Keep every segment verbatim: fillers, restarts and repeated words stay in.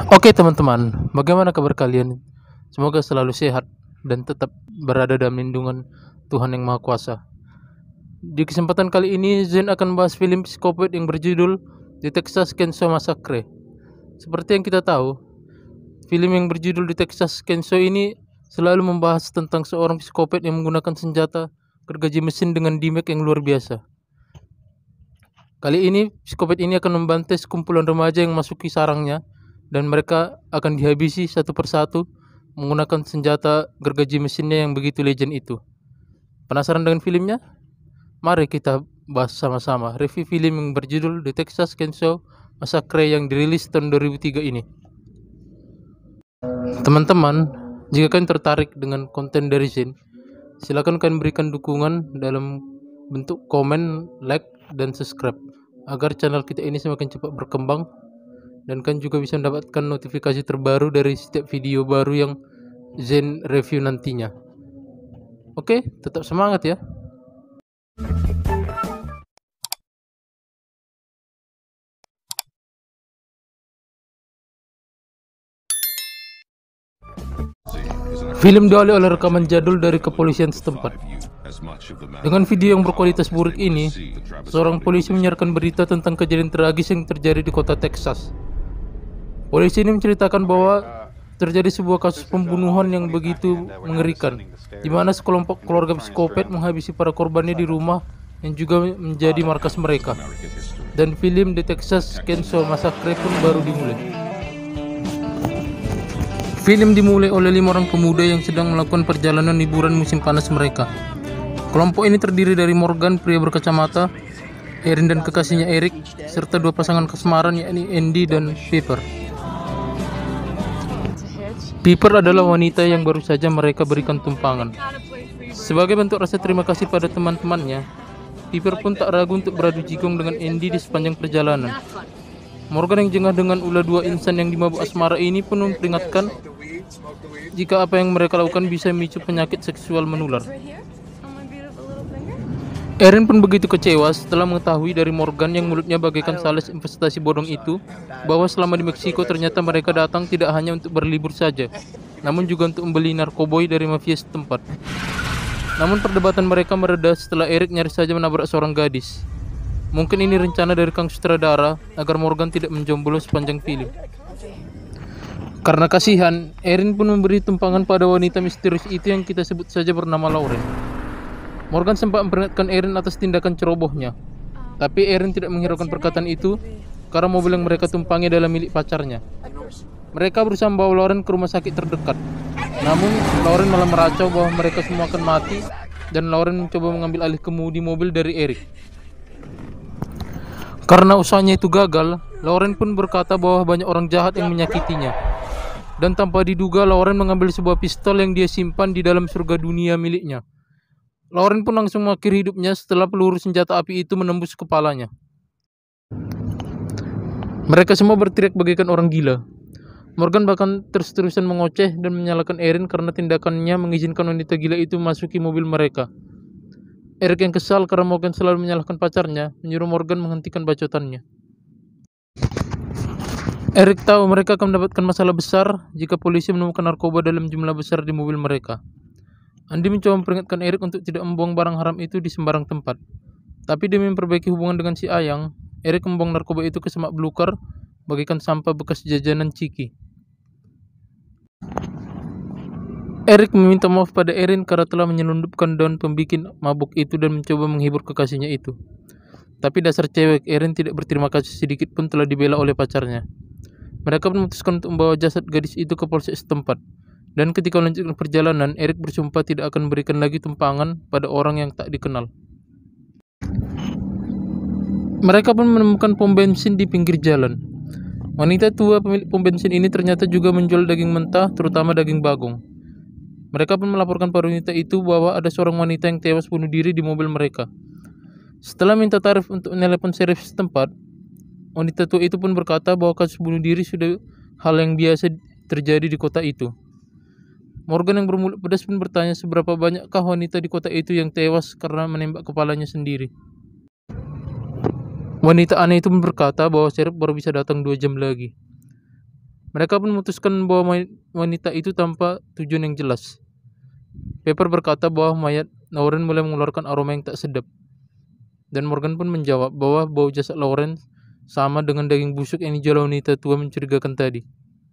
Oke teman-teman, bagaimana kabar kalian? Semoga selalu sehat dan tetap berada dalam lindungan Tuhan Yang Maha Kuasa. Di kesempatan kali ini, Zen akan membahas film psikopat yang berjudul The Texas Chainsaw Massacre. Seperti yang kita tahu, film yang berjudul The Texas Chainsaw ini selalu membahas tentang seorang psikopat yang menggunakan senjata gergaji mesin dengan damage yang luar biasa. Kali ini, psikopat ini akan membantai sekumpulan remaja yang masuki sarangnya, dan mereka akan dihabisi satu persatu menggunakan senjata gergaji mesinnya yang begitu legend itu. Penasaran dengan filmnya? Mari kita bahas sama-sama review film yang berjudul The Texas Chainsaw Massacre yang dirilis tahun dua ribu tiga ini. Teman-teman, jika kalian tertarik dengan konten dari Zen, silakan kalian berikan dukungan dalam bentuk komen, like, dan subscribe agar channel kita ini semakin cepat berkembang, dan kalian juga bisa mendapatkan notifikasi terbaru dari setiap video baru yang Zen review nantinya. Oke, tetap semangat ya. Film diawali oleh rekaman jadul dari kepolisian setempat. Dengan video yang berkualitas buruk ini, seorang polisi menyiarkan berita tentang kejadian tragis yang terjadi di kota Texas. Polisi ini menceritakan bahwa terjadi sebuah kasus pembunuhan yang begitu mengerikan, di mana sekelompok keluarga psikopat menghabisi para korbannya di rumah yang juga menjadi markas mereka. Dan film The Texas Chainsaw Massacre pun baru dimulai. Film dimulai oleh lima orang pemuda yang sedang melakukan perjalanan liburan musim panas mereka. Kelompok ini terdiri dari Morgan, pria berkacamata, Erin dan kekasihnya Eric, serta dua pasangan kasmaran yakni Andy dan Piper. Piper adalah wanita yang baru saja mereka berikan tumpangan. Sebagai bentuk rasa terima kasih pada teman-temannya, Piper pun tak ragu untuk beradu jigong dengan Andy di sepanjang perjalanan. Morgan yang jengah dengan ulah dua insan yang dimabuk asmara ini pun memperingatkan jika apa yang mereka lakukan bisa memicu penyakit seksual menular. Erin pun begitu kecewa setelah mengetahui dari Morgan yang mulutnya bagaikan sales investasi bodong itu, bahwa selama di Meksiko ternyata mereka datang tidak hanya untuk berlibur saja, namun juga untuk membeli narkoboy dari mafia setempat. Namun perdebatan mereka mereda setelah Eric nyaris saja menabrak seorang gadis. Mungkin ini rencana dari Kang Sutradara agar Morgan tidak menjomblo sepanjang film. Karena kasihan, Erin pun memberi tumpangan pada wanita misterius itu yang kita sebut saja bernama Lauren. Morgan sempat memperingatkan Erin atas tindakan cerobohnya, tapi Erin tidak menghiraukan perkataan itu karena mobil yang mereka tumpangi adalah milik pacarnya. Mereka berusaha membawa Lauren ke rumah sakit terdekat, namun Lauren malah meracau bahwa mereka semua akan mati, dan Lauren mencoba mengambil alih kemudi mobil dari Eric. Karena usahanya itu gagal, Lauren pun berkata bahwa banyak orang jahat yang menyakitinya, dan tanpa diduga Lauren mengambil sebuah pistol yang dia simpan di dalam surga dunia miliknya. Lauren pun langsung mengakhiri hidupnya setelah peluru senjata api itu menembus kepalanya. Mereka semua berteriak bagaikan orang gila. Morgan bahkan terus-terusan mengoceh dan menyalahkan Erin karena tindakannya mengizinkan wanita gila itu memasuki mobil mereka. Eric yang kesal karena Morgan selalu menyalahkan pacarnya, menyuruh Morgan menghentikan bacotannya. Eric tahu mereka akan mendapatkan masalah besar jika polisi menemukan narkoba dalam jumlah besar di mobil mereka. Andy mencoba memperingatkan Eric untuk tidak membuang barang haram itu di sembarang tempat. Tapi demi memperbaiki hubungan dengan si Ayang, Eric membuang narkoba itu ke semak belukar bagaikan sampah bekas jajanan Ciki. Eric meminta maaf pada Erin karena telah menyelundupkan daun pembikin mabuk itu dan mencoba menghibur kekasihnya itu. Tapi dasar cewek, Erin tidak berterima kasih sedikit pun telah dibela oleh pacarnya. Mereka memutuskan untuk membawa jasad gadis itu ke polsek setempat. Dan ketika melanjutkan perjalanan, Eric bersumpah tidak akan memberikan lagi tumpangan pada orang yang tak dikenal. Mereka pun menemukan pom bensin di pinggir jalan. Wanita tua pemilik pom bensin ini ternyata juga menjual daging mentah, terutama daging bagong. Mereka pun melaporkan pada wanita itu bahwa ada seorang wanita yang tewas bunuh diri di mobil mereka. Setelah minta tarif untuk menelepon servis setempat, wanita tua itu pun berkata bahwa kasus bunuh diri sudah hal yang biasa terjadi di kota itu. Morgan yang bermulut pedas pun bertanya seberapa banyakkah wanita di kota itu yang tewas karena menembak kepalanya sendiri. Wanita aneh itu pun berkata bahwa sheriff baru bisa datang dua jam lagi. Mereka pun memutuskan bahwa wanita itu tanpa tujuan yang jelas. Pepper berkata bahwa mayat Lauren mulai mengeluarkan aroma yang tak sedap. Dan Morgan pun menjawab bahwa bau jasad Lauren sama dengan daging busuk yang dijual wanita tua mencurigakan tadi.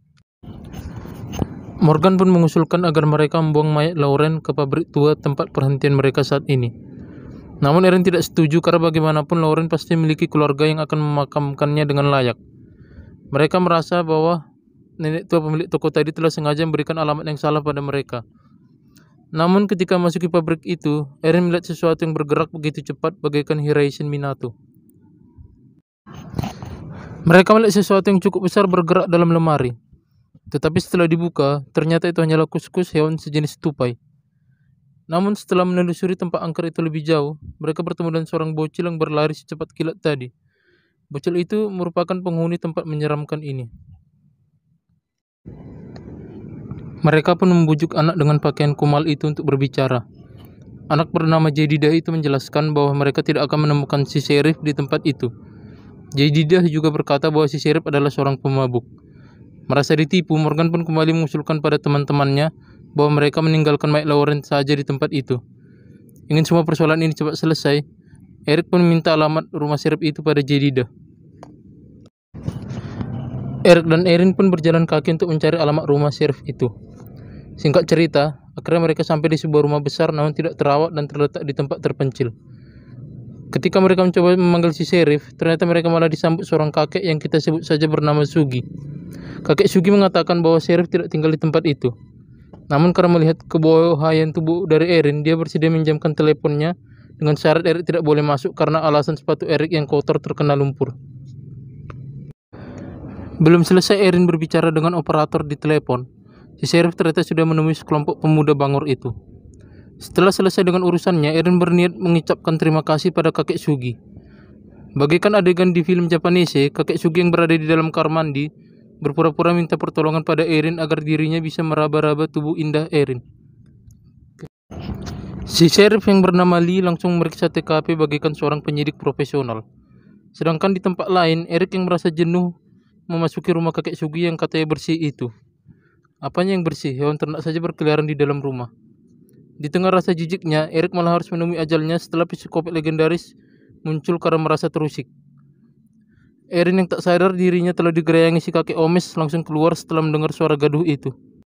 Morgan pun mengusulkan agar mereka membuang mayat Lauren ke pabrik tua tempat perhentian mereka saat ini. Namun Erin tidak setuju karena bagaimanapun Lauren pasti memiliki keluarga yang akan memakamkannya dengan layak. Mereka merasa bahwa nenek tua pemilik toko tadi telah sengaja memberikan alamat yang salah pada mereka. Namun ketika memasuki pabrik itu, Erin melihat sesuatu yang bergerak begitu cepat bagaikan Hiraisin Minato. Mereka melihat sesuatu yang cukup besar bergerak dalam lemari. Tetapi setelah dibuka, ternyata itu hanyalah kuskus hewan sejenis tupai. Namun setelah menelusuri tempat angker itu lebih jauh, mereka bertemu dengan seorang bocil yang berlari secepat kilat tadi. Bocil itu merupakan penghuni tempat menyeramkan ini. Mereka pun membujuk anak dengan pakaian kumal itu untuk berbicara. Anak bernama Jedidah itu menjelaskan bahwa mereka tidak akan menemukan si Sheriff di tempat itu. Jedidah juga berkata bahwa si Sheriff adalah seorang pemabuk. Merasa ditipu, Morgan pun kembali mengusulkan pada teman-temannya bahwa mereka meninggalkan Mike Lawrence saja di tempat itu. Ingin semua persoalan ini cepat selesai, Eric pun meminta alamat rumah Sheriff itu pada Jedidah. Eric dan Erin pun berjalan kaki untuk mencari alamat rumah Sheriff itu. Singkat cerita, akhirnya mereka sampai di sebuah rumah besar namun tidak terawat dan terletak di tempat terpencil. Ketika mereka mencoba memanggil si Sheriff, ternyata mereka malah disambut seorang kakek yang kita sebut saja bernama Sugi. Kakek Sugi mengatakan bahwa Sheriff tidak tinggal di tempat itu. Namun karena melihat kebohongan tubuh dari Erin, dia bersedia menjamkan teleponnya dengan syarat Eric tidak boleh masuk karena alasan sepatu Eric yang kotor terkena lumpur. Belum selesai Erin berbicara dengan operator di telepon, si Sheriff ternyata sudah menemui sekelompok pemuda bangor itu. Setelah selesai dengan urusannya, Erin berniat mengucapkan terima kasih pada kakek Sugi. Bagaikan adegan di film Japanese, kakek Sugi yang berada di dalam kamar mandi berpura-pura minta pertolongan pada Erin agar dirinya bisa meraba-raba tubuh indah Erin. Si Sheriff yang bernama Lee langsung memeriksa T K P bagaikan seorang penyidik profesional. Sedangkan di tempat lain, Eric yang merasa jenuh memasuki rumah kakek Sugi yang katanya bersih itu. Apanya yang bersih? Hewan ternak saja berkeliaran di dalam rumah. Di tengah rasa jijiknya, Eric malah harus menemui ajalnya setelah psikopat legendaris muncul karena merasa terusik. Erin yang tak sadar dirinya telah digerayangi si kakek Omes langsung keluar setelah mendengar suara gaduh itu.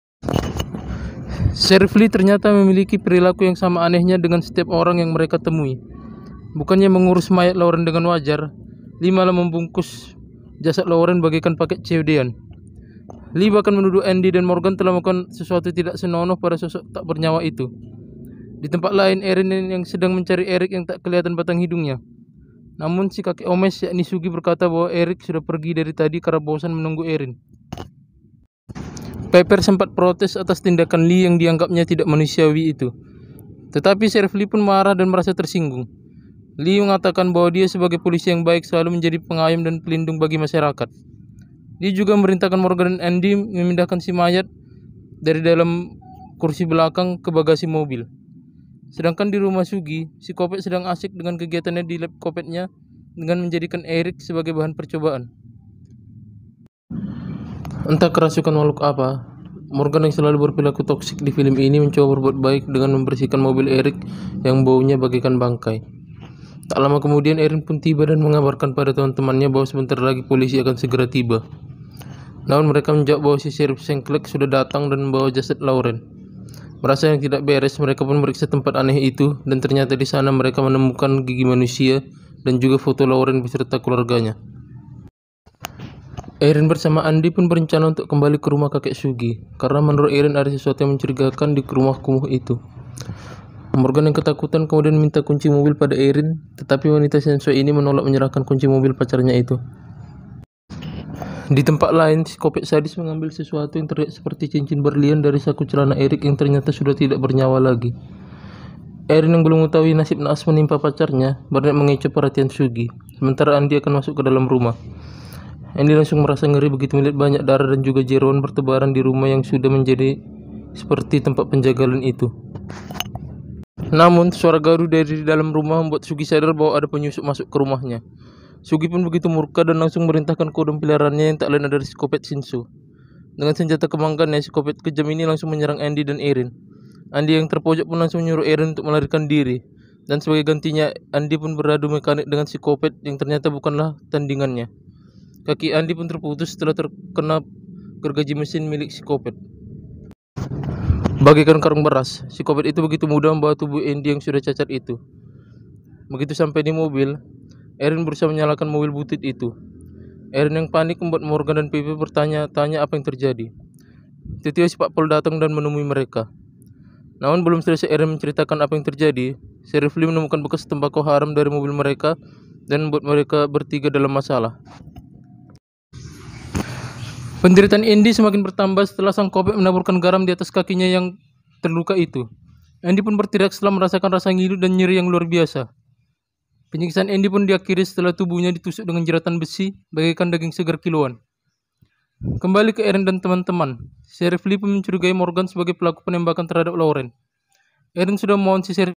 Sheriff Lee ternyata memiliki perilaku yang sama anehnya dengan setiap orang yang mereka temui. Bukannya mengurus mayat Lauren dengan wajar, Lee malah membungkus jasad Lauren bagaikan paket C O D-an. Lee bahkan menuduh Andy dan Morgan telah melakukan sesuatu tidak senonoh pada sosok tak bernyawa itu. Di tempat lain, Erin yang sedang mencari Eric yang tak kelihatan batang hidungnya. Namun si kakek Omes yakni Sugi berkata bahwa Eric sudah pergi dari tadi karena bosan menunggu Erin. Pepper sempat protes atas tindakan Lee yang dianggapnya tidak manusiawi itu. Tetapi Sheriff Lee pun marah dan merasa tersinggung. Lee mengatakan bahwa dia sebagai polisi yang baik selalu menjadi pengayom dan pelindung bagi masyarakat. Dia juga memerintahkan Morgan dan Andy memindahkan si mayat dari dalam kursi belakang ke bagasi mobil. Sedangkan di rumah Sugi, si Kopet sedang asik dengan kegiatannya di lab Kopetnya dengan menjadikan Eric sebagai bahan percobaan. Entah kerasukan makhluk apa, Morgan yang selalu berperilaku toksik di film ini mencoba berbuat baik dengan membersihkan mobil Eric yang baunya bagaikan bangkai. Tak lama kemudian Erin pun tiba dan mengabarkan pada teman-temannya bahwa sebentar lagi polisi akan segera tiba. Namun mereka menjawab bahwa si Sheriff Sinclair sudah datang dan membawa jasad Lauren. Merasa yang tidak beres, mereka pun meriksa tempat aneh itu dan ternyata di sana mereka menemukan gigi manusia dan juga foto Lauren beserta keluarganya. Erin bersama Andy pun berencana untuk kembali ke rumah kakek Sugi karena menurut Erin ada sesuatu yang mencurigakan di rumah kumuh itu. Morgan yang ketakutan kemudian minta kunci mobil pada Erin, tetapi wanita sensoi ini menolak menyerahkan kunci mobil pacarnya itu. Di tempat lain, si Kopet sadis mengambil sesuatu yang terlihat seperti cincin berlian dari saku celana Eric yang ternyata sudah tidak bernyawa lagi. Erin yang belum mengetahui nasib naas menimpa pacarnya, berniat mengecoh perhatian Sugi, sementara Andy akan masuk ke dalam rumah. Andy langsung merasa ngeri begitu melihat banyak darah dan juga jeroan bertebaran di rumah yang sudah menjadi seperti tempat penjagalan itu. Namun, suara gaduh dari dalam rumah membuat Sugi sadar bahwa ada penyusup masuk ke rumahnya. Sugi pun begitu murka dan langsung merintahkan kodam peliharaannya yang tak lain dari si Kopet Shinso. Dengan senjata kemangkannya, psikopat kejam ini langsung menyerang Andy dan Erin. Andy yang terpojok pun langsung menyuruh Erin untuk melarikan diri. Dan sebagai gantinya, Andy pun beradu mekanik dengan psikopat yang ternyata bukanlah tandingannya. Kaki Andy pun terputus setelah terkena gergaji mesin milik psikopat. Bagaikan karung beras, psikopat itu begitu mudah membawa tubuh Andy yang sudah cacat itu. Begitu sampai di mobil, Erin berusaha menyalakan mobil butut itu. Erin yang panik membuat Morgan dan Pepe bertanya-tanya apa yang terjadi. Tiba-tiba si Pak Pol datang dan menemui mereka. Namun belum selesai Erin menceritakan apa yang terjadi, Sheriff Lee menemukan bekas tembakau haram dari mobil mereka dan membuat mereka bertiga dalam masalah. Penderitaan Andy semakin bertambah setelah sang kopek menaburkan garam di atas kakinya yang terluka itu. Andy pun berteriak setelah merasakan rasa ngilu dan nyeri yang luar biasa. Penyiksaan Andy pun diakhiri setelah tubuhnya ditusuk dengan jeratan besi bagaikan daging segar kiloan. Kembali ke Erin dan teman-teman, Sheriff Lee pun mencurigai Morgan sebagai pelaku penembakan terhadap Lauren. Erin sudah memohon si Sheriff